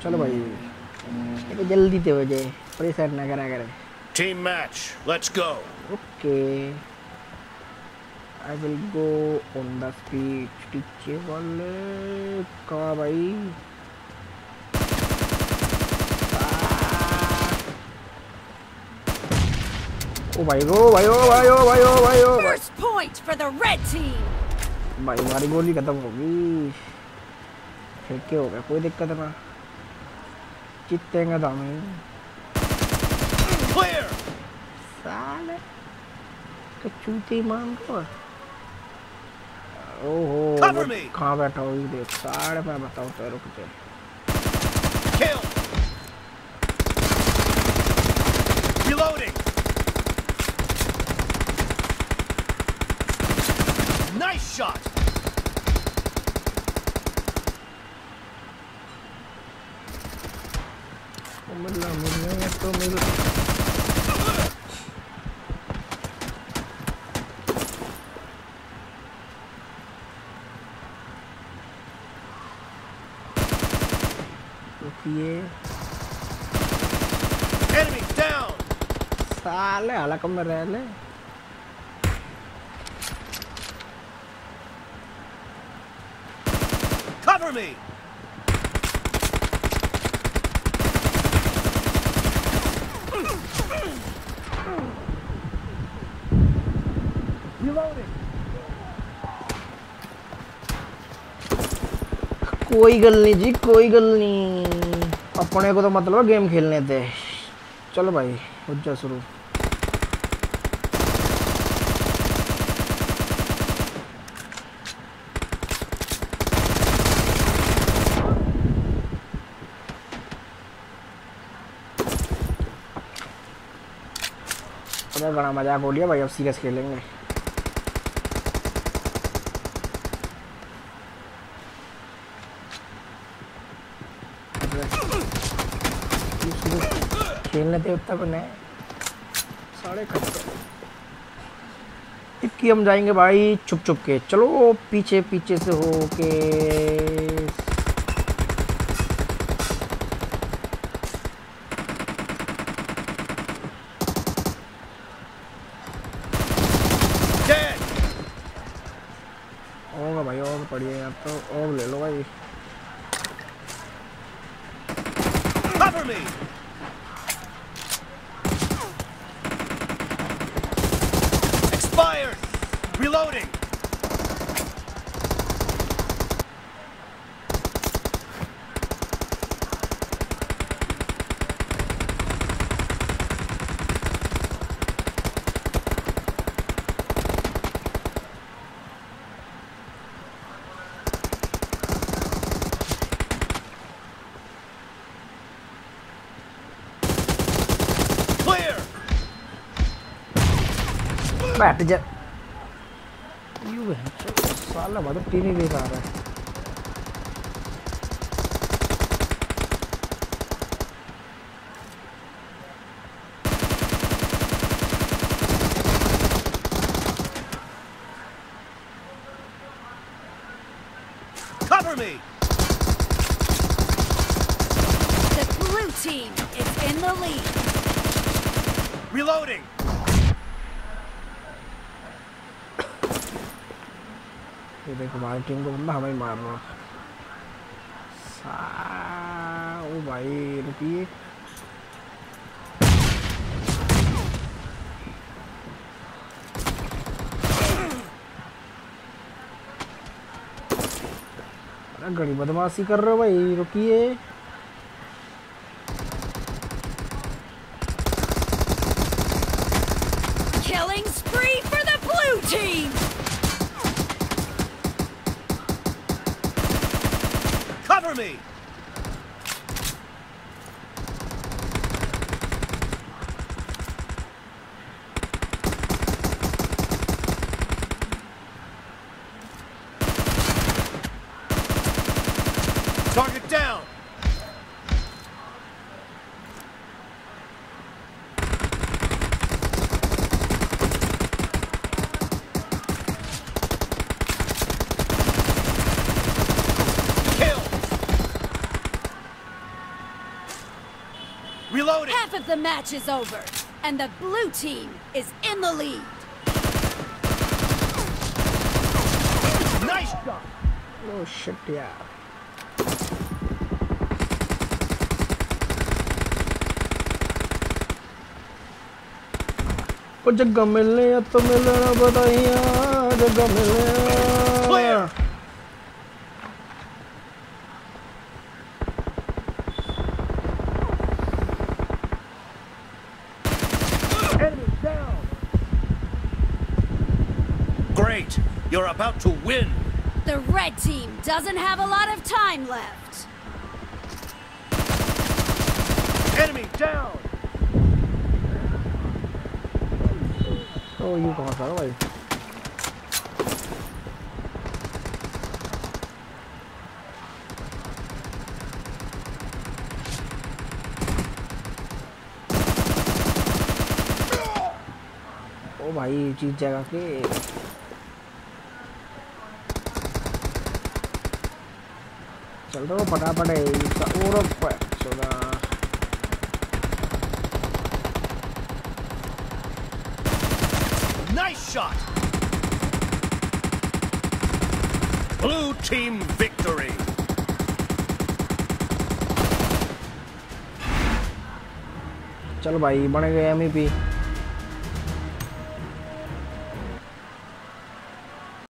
चलो भाई ये जल्दी से हो जाए, प्रेशर ना करा करे। Team match, let's go. Okay, I will go on the speed. टीचे वाले कहाँ भाई? ओ भाई ओ भाई ओ भाई ओ भाई ओ भाई ओ भाई। First point for the red team. भाई हमारी गोली खत्म होगी, फिर क्या हो गया, कोई दिक्कत ना, जीतेंगे तो हम। Clear. साले कचूती मान को। ओहो कहाँ बैठा हो ये देख, साले मैं बताऊँ तो रुक जा। Kill. Reloading. Nice shot. मिला तो मिला। Enemy down. साले हालांकि कम में रह ले। Cover me. Reloading. कोई गल नहीं जी, कोई गल नहीं, अपने को तो मतलब गेम खेलने थे। चलो भाई हो जा शुरू। अरे बड़ा मजाक हो लिया भाई, अब सीरियस खेलेंगे। खेलने थे उतना बने साढ़े खत्म। इक्की हम जाएंगे भाई छुप छुप के, चलो पीछे पीछे से हो के। होगा भाई और पढ़िए यार, तो और ले लो भाई। Cover me. Expired. Reloading. बैठ जा। यूं है साला मतलब टीम ही बेकार है। Cover me. The blue team is in the lead. Reloading. ये देखो हमारी टीम को बंदा हमें मार रहा। ओ भाई रुकिए, अरे गड़ी बदमाशी कर रहे हो भाई, रुकिए। Killing spree for the blue team. Cover me. Target down. Half of the match is over, and the blue team is in the lead. Nice shot. Oh shit यार. ओ जगह मिलने या तो मिलना बताइया जगह मिलने. Clear. Enemy down. Great. You're about to win. The red team doesn't have a lot of time left. Enemy down. Oh you कहाँ था भाई? ओ भाई जीत जाएगा कि? चल रहा फटाफट है इसका और चला. Nice shot. Blue team victory. चल भाई बन गए MVP.